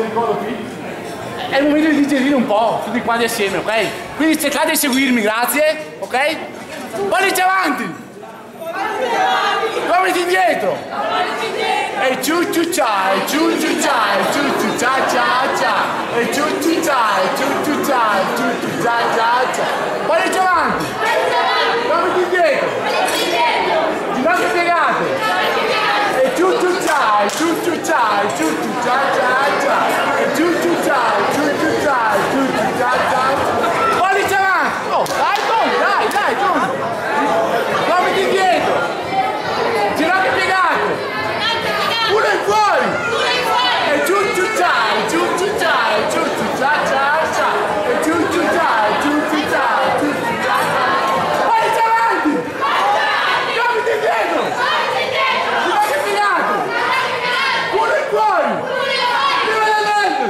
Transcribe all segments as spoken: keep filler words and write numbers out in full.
del ricordo qui. È il momento di digerire un po', tutti quanti assieme, ok? Quindi cercate di seguirmi, grazie, ok? Pollice avanti! Gomiti indietro! E ciu ciu cia, e ciu ciu cia, e ciu ciu cia cia cia, e ciu ciu cia, e ciu ciu cia, e ciu ciu cia cia cia. Pollice avanti! Gomiti indietro! Ginocchia piegate! E ciu ciu cia, e ciu ciu cia, e ciu ciu cia cia cia, e ciu ciu cia, e ciu ciu cia, e ciu ciu cia cia cia. Pollice avanti! Oh, dai, dai, dai, dai! Gomiti indietro! Ginocchia piegate! Uno in fuori! E giù giù cià, e giù giù cià, e giù giù cià cià cià, e giù giù cià, e giù giù cià, e giù giù cià cià. Pollice avanti! Gomiti indietro! Ginocchia piegate! Uno in fuori! Prima dell'altro!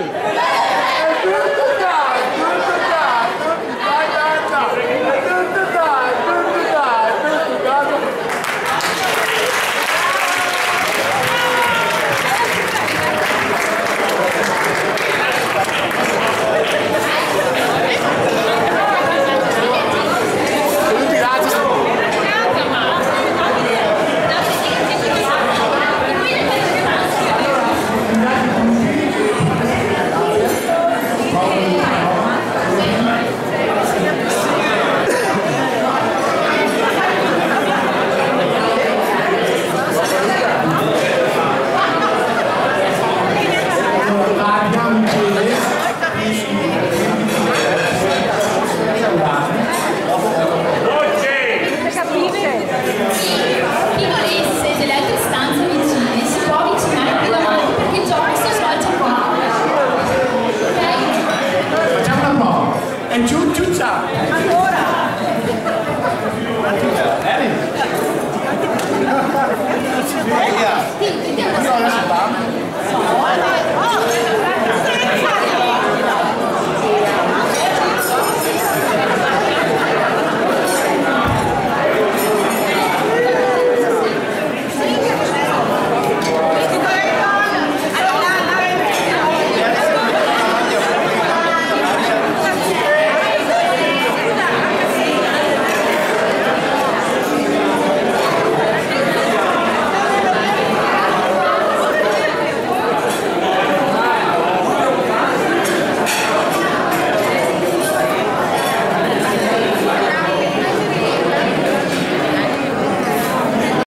E giù giù cià, e giù giù cià, e giù giù cià cià cià, e giù giù cià, e giù giù cià, e giù giù cià cià. Ancora!